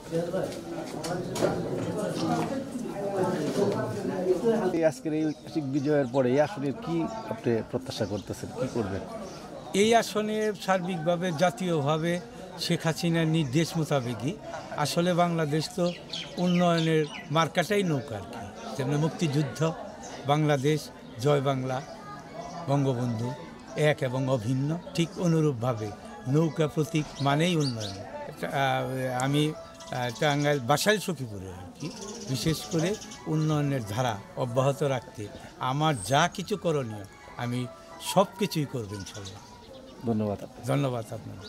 আজকের এই বিজয়ের পরে এই আসলে কি আপনি প্রত্যাশা করতেছেন, কি করবেন? এই আসনে সার্বিকভাবে জাতীয়ভাবে শেখ হাসিনার নির্দেশ মোতাবেকই আসলে বাংলাদেশ তো উন্নয়নের মার্কাটাই নৌকা আর কি। তেমনি মুক্তিযুদ্ধ, বাংলাদেশ, জয় বাংলা, বঙ্গবন্ধু এক এবং অভিন্ন, ঠিক অনুরূপভাবে নৌকা প্রতীক মানেই উন্নয়ন। আমি টাঙ্গাইল বাসাইল সখীপুরে আর কি বিশেষ করে উন্নয়নের ধারা অব্যাহত রাখতে আমার যা কিছু করণীয় আমি সব কিছুই করব ইনশাল্লাহ। ধন্যবাদ। ধন্যবাদ আপনার।